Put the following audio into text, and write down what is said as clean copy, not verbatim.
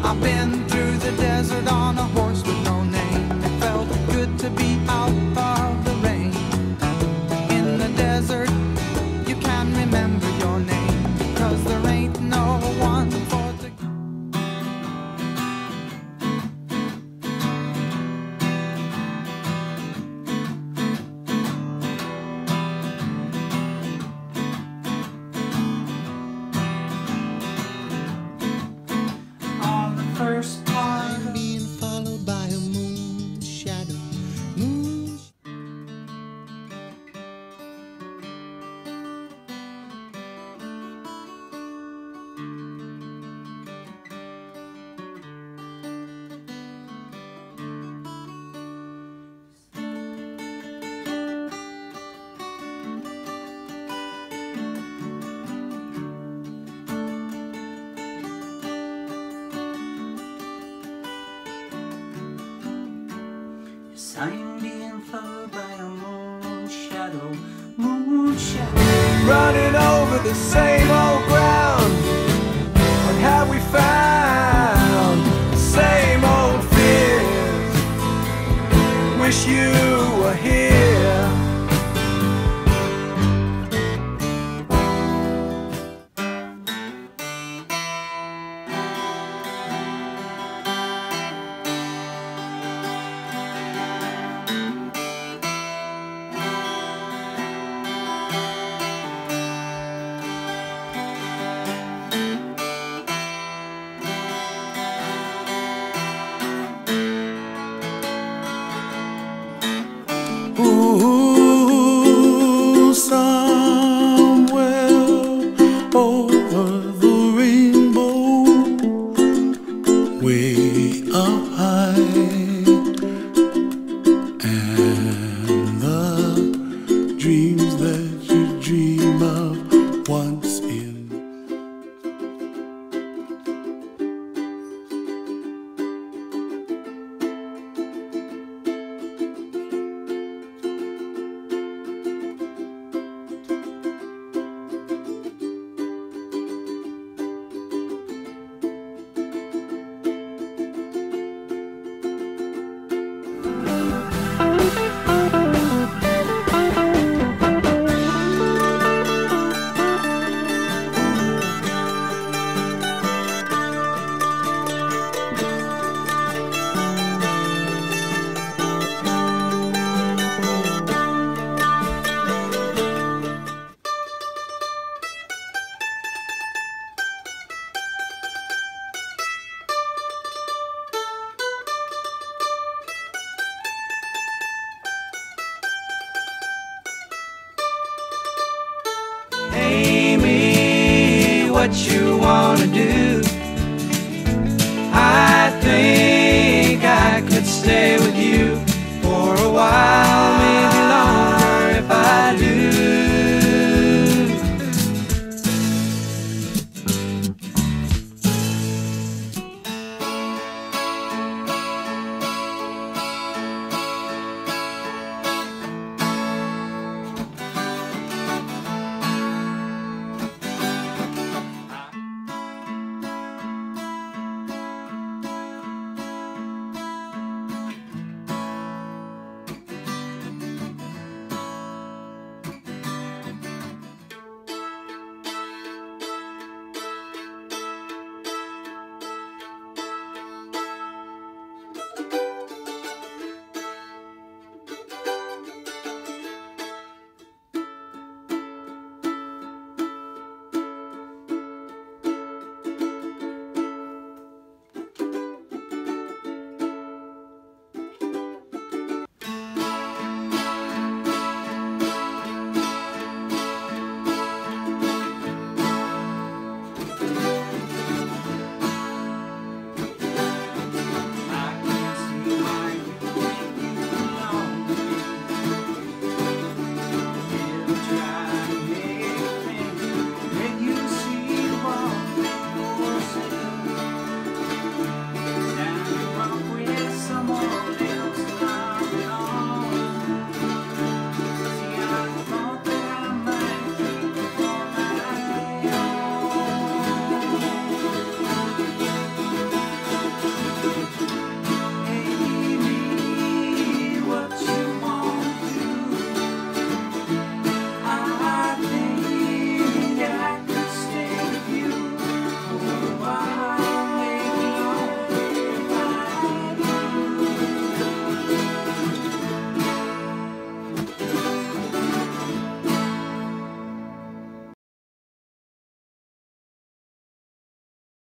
I've been through the desert on a horse with no name. It felt good to be out of the rain. In the desert, you can remember your name, 'cause there ain't no one for to. First time being followed by a moon shadow. Moon. I'm being followed by a moon shadow, moon shadow. Running over the same old ground. What have we found? The same old fears. Wish you were here. Ooh, somewhere over the rainbow, way up high, and the dreams that you dream of once in. Amy, what you wanna do?